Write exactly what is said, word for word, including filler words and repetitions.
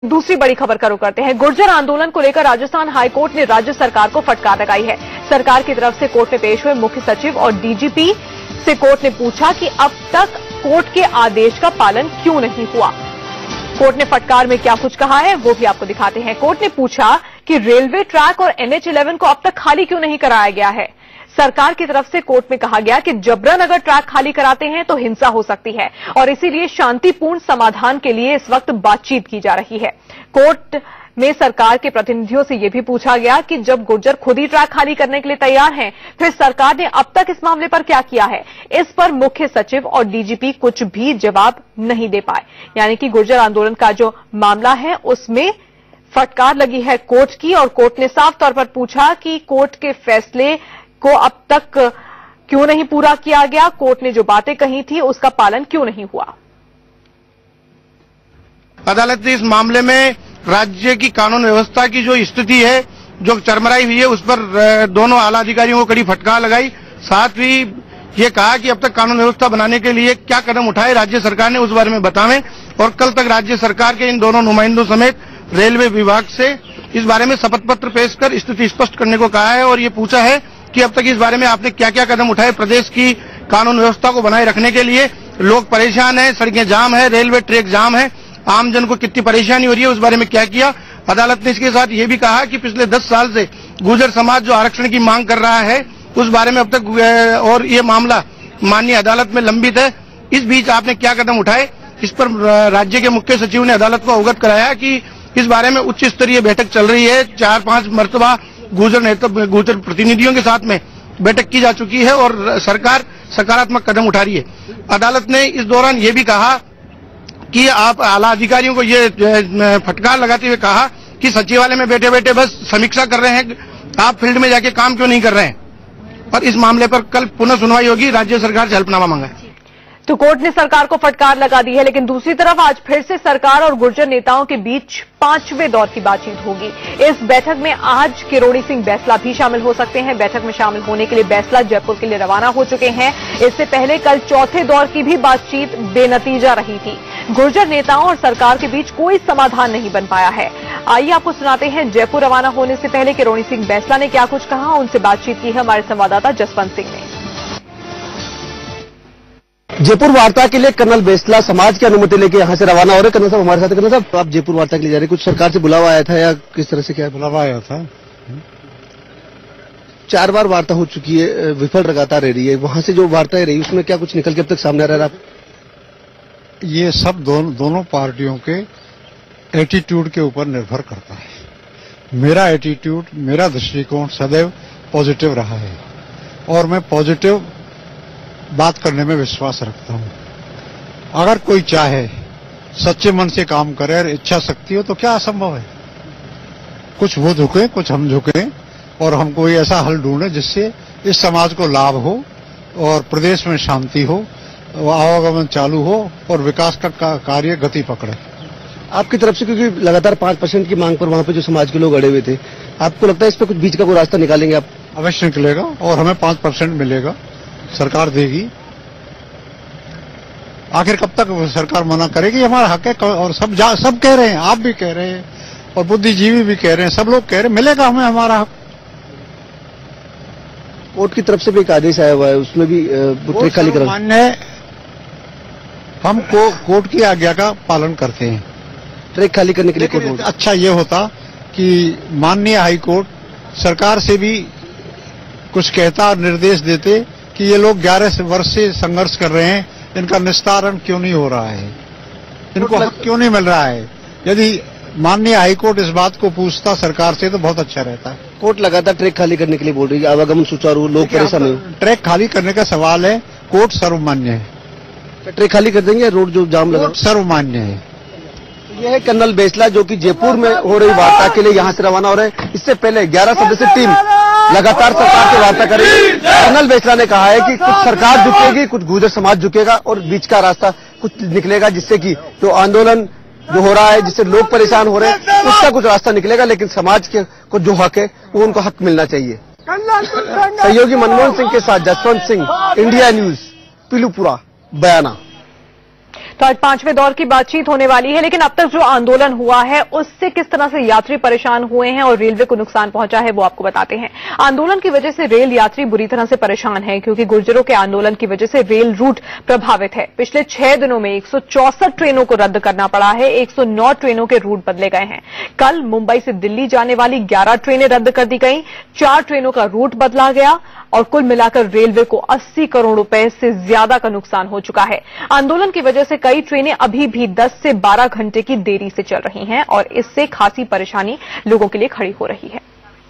दूसरी बड़ी खबर का रुख करते हैं। गुर्जर आंदोलन को लेकर राजस्थान हाईकोर्ट ने राज्य सरकार को फटकार लगाई है। सरकार की तरफ से कोर्ट में पेश हुए मुख्य सचिव और डीजीपी से कोर्ट ने पूछा कि अब तक कोर्ट के आदेश का पालन क्यों नहीं हुआ। कोर्ट ने फटकार में क्या कुछ कहा है वो भी आपको दिखाते हैं। कोर्ट ने पूछा कि रेलवे ट्रैक और एनएच इलेवन को अब तक खाली क्यों नहीं कराया गया है। सरकार की तरफ से कोर्ट में कहा गया कि जबरन अगर ट्रैक खाली कराते हैं तो हिंसा हो सकती है और इसीलिए शांतिपूर्ण समाधान के लिए इस वक्त बातचीत की जा रही है। कोर्ट में सरकार के प्रतिनिधियों से यह भी पूछा गया कि जब गुर्जर खुद ही ट्रैक खाली करने के लिए तैयार हैं, फिर सरकार ने अब तक इस मामले पर क्या किया है। इस पर मुख्य सचिव और डीजीपी कुछ भी जवाब नहीं दे पाए। यानी कि गुर्जर आंदोलन का जो मामला है उसमें फटकार लगी है कोर्ट की और कोर्ट ने साफ तौर पर पूछा कि कोर्ट के फैसले को अब तक क्यों नहीं पूरा किया गया, कोर्ट ने जो बातें कही थी उसका पालन क्यों नहीं हुआ। अदालत ने इस मामले में राज्य की कानून व्यवस्था की जो स्थिति है, जो चरमराई हुई है, उस पर दोनों आला अधिकारियों को कड़ी फटकार लगाई। साथ ही ये कहा कि अब तक कानून व्यवस्था बनाने के लिए क्या कदम उठाए राज्य सरकार ने, उस बारे में बतावें और कल तक राज्य सरकार के इन दोनों नुमाइंदों समेत रेलवे विभाग से इस बारे में शपथ पत्र पेश कर स्थिति स्पष्ट करने को कहा है और ये पूछा है कि अब तक इस बारे में आपने क्या क्या कदम उठाए प्रदेश की कानून व्यवस्था को बनाए रखने के लिए। लोग परेशान हैं, सड़कें जाम है, रेलवे ट्रैक जाम है, आमजन को कितनी परेशानी हो रही है, उस बारे में क्या किया। अदालत ने इसके साथ ये भी कहा कि पिछले दस साल से गुर्जर समाज जो आरक्षण की मांग कर रहा है उस बारे में अब तक और ये मामला माननीय अदालत में लंबित है। इस बीच आपने क्या कदम उठाए, इस पर राज्य के मुख्य सचिव ने अदालत को अवगत कराया कि इस बारे में उच्च स्तरीय बैठक चल रही है। चार पांच मरतबा गुर्जर नेता गुर्जर प्रतिनिधियों के साथ में बैठक की जा चुकी है और सरकार सकारात्मक कदम उठा रही है। अदालत ने इस दौरान ये भी कहा कि आप आला अधिकारियों को ये फटकार लगाते हुए कहा कि सचिवालय में बैठे बैठे बस समीक्षा कर रहे हैं, आप फील्ड में जाके काम क्यों नहीं कर रहे हैं। और इस मामले पर कल पुनः सुनवाई होगी, राज्य सरकार से हल्फनामा मांगा है। तो कोर्ट ने सरकार को फटकार लगा दी है, लेकिन दूसरी तरफ आज फिर से सरकार और गुर्जर नेताओं के बीच पांचवें दौर की बातचीत होगी। इस बैठक में आज किरोड़ी सिंह बैंसला भी शामिल हो सकते हैं। बैठक में शामिल होने के लिए बैंसला जयपुर के लिए रवाना हो चुके हैं। इससे पहले कल चौथे दौर की भी बातचीत बेनतीजा रही थी। गुर्जर नेताओं और सरकार के बीच कोई समाधान नहीं बन पाया है। आइए आपको सुनाते हैं जयपुर रवाना होने से पहले किरोड़ी सिंह बैंसला ने क्या कुछ कहा। उनसे बातचीत की है हमारे संवाददाता जसवंत सिंह ने। जयपुर वार्ता के लिए कर्नल बैंसला समाज की अनुमति लेके यहाँ से रवाना हो रहे। कर्नल साहब हमारे साथ। कर्नल साहब, आप जयपुर वार्ता के लिए जा रहे, कुछ सरकार से बुलावा आया था या किस तरह से? क्या बुलावा आया था? चार बार वार्ता हो चुकी है, विफल लगातार रह रही है। वहां से जो वार्ताएं रही उसमें क्या कुछ निकल के अब तक सामने आ रहा है? ये सब दोनों दोनों पार्टियों के एटीट्यूड के ऊपर निर्भर करता है। मेरा एटीट्यूड, मेरा दृष्टिकोण सदैव पॉजिटिव रहा है और मैं पॉजिटिव बात करने में विश्वास रखता हूं। अगर कोई चाहे, सच्चे मन से काम करे और इच्छा शक्ति हो तो क्या असंभव है। कुछ वो झुके, कुछ हम झुके और हम कोई ऐसा हल ढूंढे जिससे इस समाज को लाभ हो और प्रदेश में शांति हो, आवागमन चालू हो और विकास का कार्य गति पकड़े। आपकी तरफ से, क्योंकि लगातार पांच परसेंट की मांग पर वहां पे जो समाज के लोग अड़े हुए थे, आपको लगता है इस पर कुछ बीच का कोई रास्ता निकालेंगे आप? अवश्य निकलेगा और हमें पांच परसेंट मिलेगा, सरकार देगी। आखिर कब तक सरकार मना करेगी? हमारा हक है और सब जा, सब कह रहे हैं, आप भी कह रहे हैं और बुद्धिजीवी भी कह रहे हैं, सब लोग कह रहे हैं, मिलेगा हमें हमारा हक। कोर्ट की तरफ से भी एक आदेश आया हुआ है, उसमें भी ट्रैक खाली करा। मान्य है, हम को, कोर्ट की आज्ञा का पालन करते हैं। ट्रैक खाली करने के लिए कोर्ट। अच्छा ये होता कि माननीय हाईकोर्ट सरकार से भी कुछ कहता और निर्देश देते कि ये लोग ग्यारह वर्ष से संघर्ष कर रहे हैं, इनका निस्तारण क्यों नहीं हो रहा है, इनको हक क्यों नहीं मिल रहा है। यदि माननीय हाईकोर्ट इस बात को पूछता सरकार से तो बहुत अच्छा रहता है। कोर्ट लगातार ट्रैक खाली करने के लिए बोल रही है, आवागमन सुचारू, लोग परेशान हो। ट्रैक खाली करने का सवाल है, कोर्ट सर्वमान्य है। ट्रैक खाली कर देंगे, रोड जो जाम लगा सर्वमान्य है। यह है कर्नल बैंसला जो कि जयपुर में हो रही वार्ता के लिए यहाँ से रवाना हो रहे हैं। इससे पहले ग्यारह सदस्यीय टीम लगातार सरकार से वार्ता करेगी। कर्नल बैंसला ने कहा है कि कुछ सरकार झुकेगी, कुछ गुर्जर समाज झुकेगा और बीच का रास्ता कुछ निकलेगा जिससे कि जो आंदोलन जो हो रहा है, जिससे लोग परेशान हो रहे हैं, उसका कुछ रास्ता निकलेगा। लेकिन समाज के को जो हक है वो उनको हक मिलना चाहिए। सहयोगी मनमोहन सिंह के साथ जसवंत सिंह, इंडिया न्यूज, पीलूपुरा, बयाना। तो आज पांचवें दौर की बातचीत होने वाली है, लेकिन अब तक जो आंदोलन हुआ है उससे किस तरह से यात्री परेशान हुए हैं और रेलवे को नुकसान पहुंचा है वो आपको बताते हैं। आंदोलन की वजह से रेल यात्री बुरी तरह से परेशान हैं, क्योंकि गुर्जरों के आंदोलन की वजह से रेल रूट प्रभावित है। पिछले छह दिनों में एक सौ चौसठ ट्रेनों को रद्द करना पड़ा है, एक सौ नौ ट्रेनों के रूट बदले गए हैं। कल मुंबई से दिल्ली जाने वाली ग्यारह ट्रेनें रद्द कर दी गई, चार ट्रेनों का रूट बदला गया और कुल मिलाकर रेलवे को अस्सी करोड़ रुपए से ज्यादा का नुकसान हो चुका है। आंदोलन की वजह से कई ट्रेनें अभी भी दस से बारह घंटे की देरी से चल रही हैं और इससे खासी परेशानी लोगों के लिए खड़ी हो रही है।